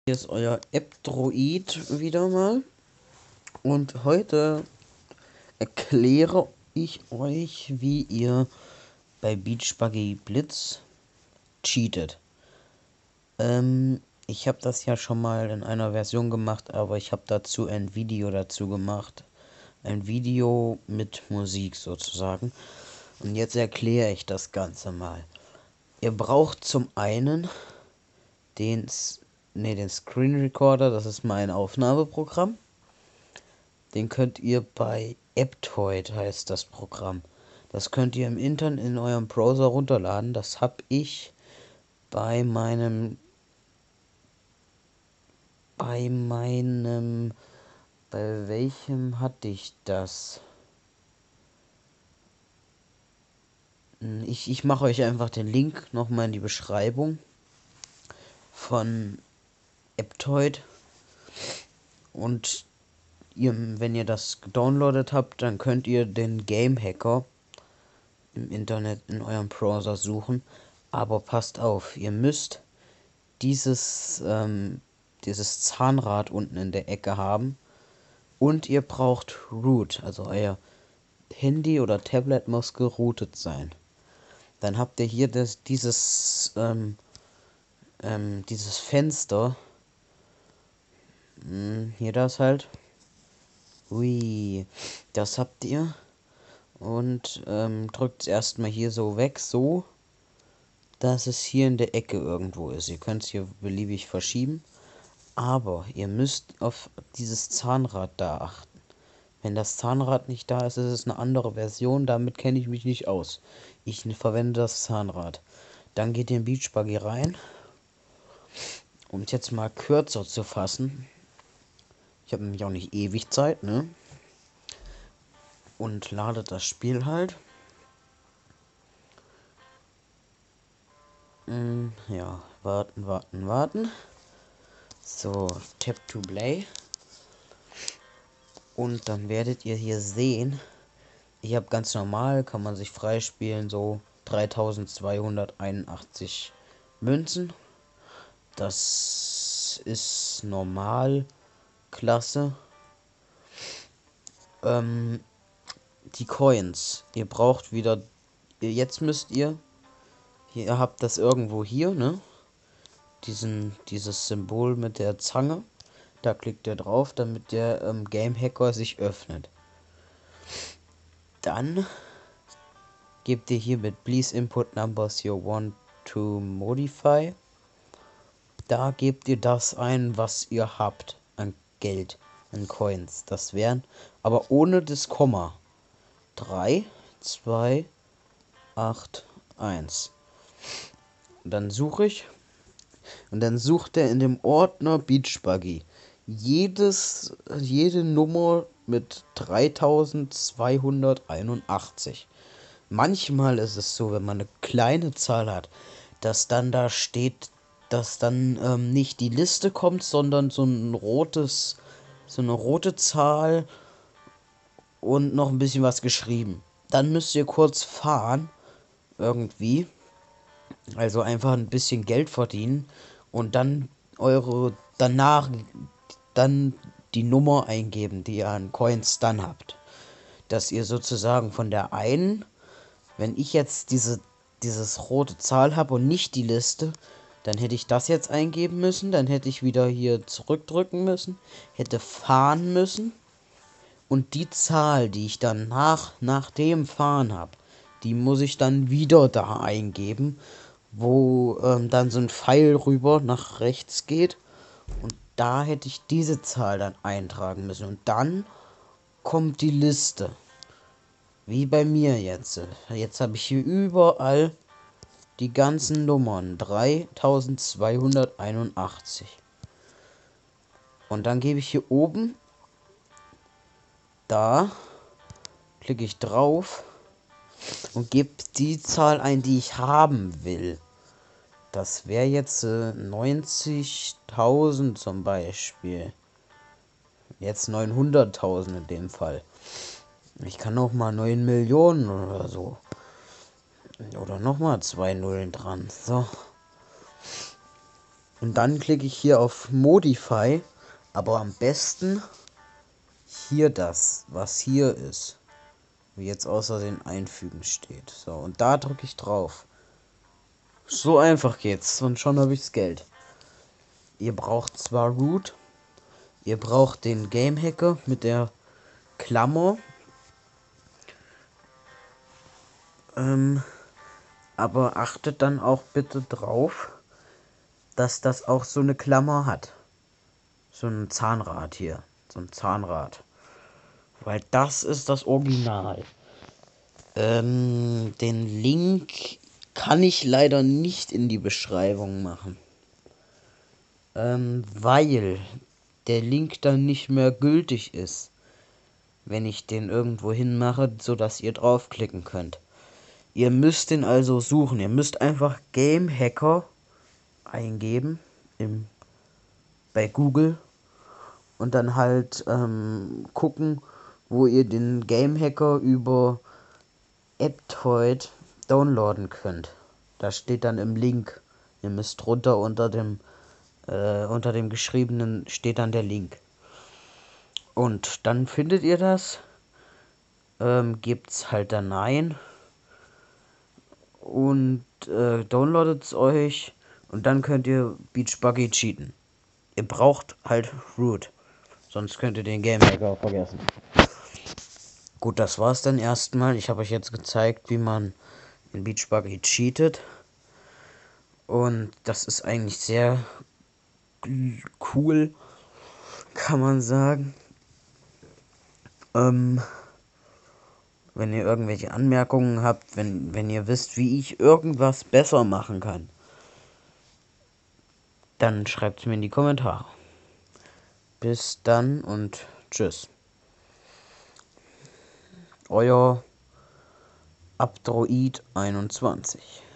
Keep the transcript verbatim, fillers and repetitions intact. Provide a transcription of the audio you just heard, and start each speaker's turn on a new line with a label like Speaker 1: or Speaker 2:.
Speaker 1: Hier ist euer App-Droid wieder mal und heute erkläre ich euch, wie ihr bei Beach Buggy Blitz cheatet. Ähm, ich habe das ja schon mal in einer Version gemacht, aber ich habe dazu ein Video dazu gemacht. Ein Video mit Musik sozusagen. Und jetzt erkläre ich das Ganze mal. Ihr braucht zum einen den, ne, den Screen Recorder, das ist mein Aufnahmeprogramm. Den könnt ihr bei Aptoide, heißt das Programm. Das könnt ihr im Internet in eurem Browser runterladen. Das habe ich bei meinem bei meinem bei welchem hatte ich das? Ich, ich mache euch einfach den Link nochmal in die Beschreibung von Aptoide. Und ihr, wenn ihr das gedownloadet habt, dann könnt ihr den Game Hacker im Internet in eurem Browser suchen. Aber passt auf, ihr müsst dieses, ähm, dieses Zahnrad unten in der Ecke haben. Und ihr braucht Root, also euer Handy oder Tablet muss geroutet sein. Dann habt ihr hier das, dieses, ähm, ähm, dieses Fenster. Hm, hier das halt. Ui, das habt ihr. Und ähm, drückt es erstmal hier so weg, so, dass es hier in der Ecke irgendwo ist. Ihr könnt es hier beliebig verschieben. Aber ihr müsst auf dieses Zahnrad da achten. Wenn das Zahnrad nicht da ist, ist es eine andere Version. Damit kenne ich mich nicht aus. Ich verwende das Zahnrad. Dann geht ihr in Beach Buggy rein. Um es jetzt mal kürzer zu fassen. Ich habe nämlich auch nicht ewig Zeit, ne? Und ladet das Spiel halt. Hm, ja, warten, warten, warten. So, Tap to Play. Und dann werdet ihr hier sehen, ich habe ganz normal, kann man sich freispielen, so dreitausendzweihunderteinundachtzig Münzen. Das ist normal, klasse. Ähm, die Coins, ihr braucht wieder, jetzt müsst ihr, ihr habt das irgendwo hier, ne? Diesen, dieses Symbol mit der Zange. Da klickt ihr drauf, damit der ähm, Game Hacker sich öffnet. Dann gebt ihr hier mit Please Input Numbers you want to modify. Da gebt ihr das ein, was ihr habt an Geld, an Coins. Das wären, aber ohne das Komma. drei, zwei, acht, eins. Dann suche ich. Und dann sucht er in dem Ordner Beach Buggy jedes, jede Nummer mit dreitausendzweihunderteinundachtzig. Manchmal ist es so, wenn man eine kleine Zahl hat, dass dann da steht, dass dann ähm, nicht die Liste kommt, sondern so ein rotes, so eine rote Zahl und noch ein bisschen was geschrieben. Dann müsst ihr kurz fahren, irgendwie. Also einfach ein bisschen Geld verdienen und dann eure danach dann die Nummer eingeben, die ihr an Coins dann habt. Dass ihr sozusagen von der einen, wenn ich jetzt diese dieses rote Zahl habe und nicht die Liste, dann hätte ich das jetzt eingeben müssen, dann hätte ich wieder hier zurückdrücken müssen, hätte fahren müssen und die Zahl, die ich dann nach, nach dem Fahren habe, die muss ich dann wieder da eingeben, wo ähm, dann so ein Pfeil rüber nach rechts geht und da hätte ich diese Zahl dann eintragen müssen und dann kommt die Liste. Wie bei mir jetzt. Jetzt habe ich hier überall die ganzen Nummern. dreitausendzweihunderteinundachtzig. Und dann gebe ich hier oben, da, klicke ich drauf und gebe die Zahl ein, die ich haben will. Das wäre jetzt äh, neunzigtausend zum Beispiel. Jetzt neunhunderttausend in dem Fall. Ich kann auch mal neun Millionen oder so. Oder nochmal zwei Nullen dran. So. Und dann klicke ich hier auf Modify, aber am besten hier das, was hier ist, wie jetzt außerdem einfügen steht. So, und da drücke ich drauf. So einfach geht's und schon habe ich's Geld. Ihr braucht zwar Root, ihr braucht den Game Hacker mit der Klammer, ähm, aber achtet dann auch bitte drauf, dass das auch so eine Klammer hat. So ein Zahnrad hier, so ein Zahnrad. Weil das ist das Original. Ähm, den Link kann ich leider nicht in die Beschreibung machen. Ähm, weil der Link dann nicht mehr gültig ist, wenn ich den irgendwo hin mache, sodass ihr draufklicken könnt. Ihr müsst den also suchen. Ihr müsst einfach Game Hacker eingeben im, bei Google und dann halt ähm, gucken, wo ihr den Game Hacker über Aptoide downloaden könnt. Da steht dann im Link. Ihr müsst drunter unter dem äh, unter dem geschriebenen steht dann der Link. Und dann findet ihr das, ähm, gebt's halt dann ein und äh, downloadet es euch und dann könnt ihr Beach Buggy cheaten. Ihr braucht halt Root, sonst könnt ihr den Game Hacker vergessen. Gut, das war's dann erstmal. Ich habe euch jetzt gezeigt, wie man in Beach Buggy cheatet. Und das ist eigentlich sehr cool, kann man sagen. Ähm, wenn ihr irgendwelche Anmerkungen habt, wenn, wenn ihr wisst, wie ich irgendwas besser machen kann, dann schreibt es mir in die Kommentare. Bis dann und tschüss. Euer Abdroid einundzwanzig.